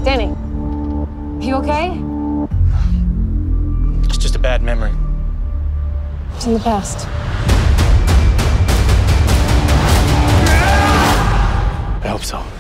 Danny, you okay? It's just a bad memory. It's in the past. I hope so.